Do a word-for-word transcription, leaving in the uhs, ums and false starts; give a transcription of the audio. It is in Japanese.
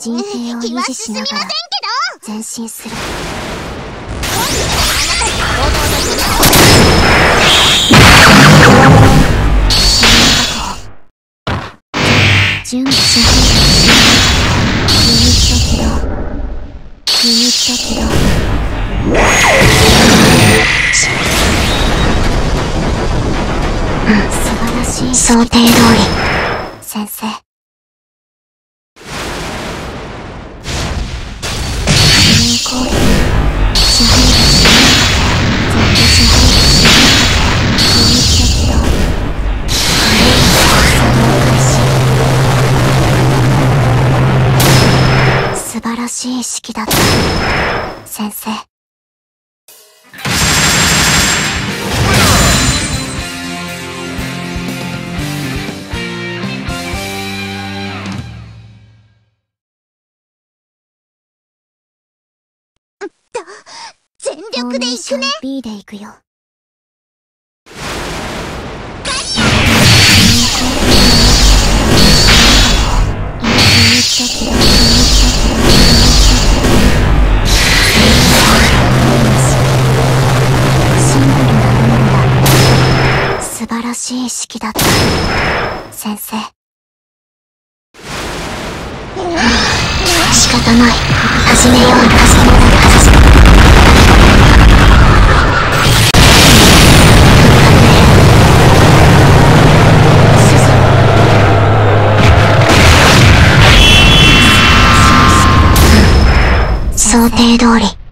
陣形を維持しながら前進する。準備しないユニット起動。ユニット起動。うん、素晴らしい。想定通り。先生。確認攻撃。支配がしない。絶対支配がしない。ユニット起動。作動開始。素晴らしい指揮だった。先生。 全力で行くね。 B で行くよ。素晴らしい指揮だった。先生。仕方ない。始めよう。始めない。始め想定通り。